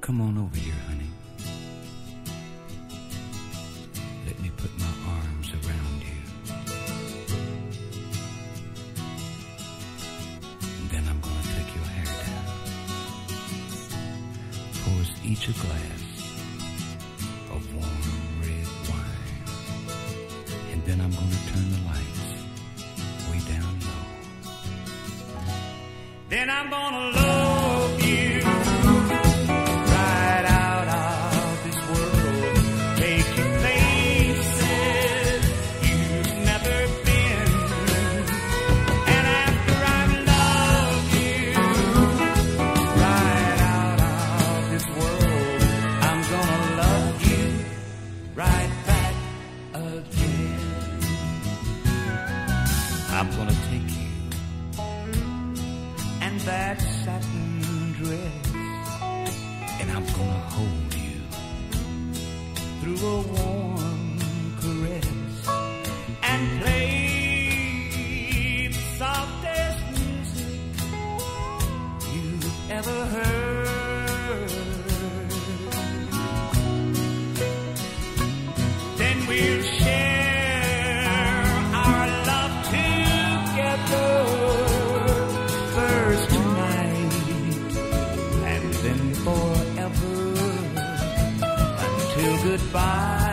Come on over here, honey. Let me put my arms around you. And then I'm gonna take your hair down. Pour us each a glass of warm red wine. And then I'm gonna turn the lights way down low. Then I'm gonna love you right out of this world. Take you places you've never been. And after I've loved you right out of this world, I'm gonna love you right back again. I'm gonna take you and that satin dress, and I'm gonna hold you through a warm caress and play the softest music you've ever heard. Then we'll share our love together, first tonight and then forever, until goodbye.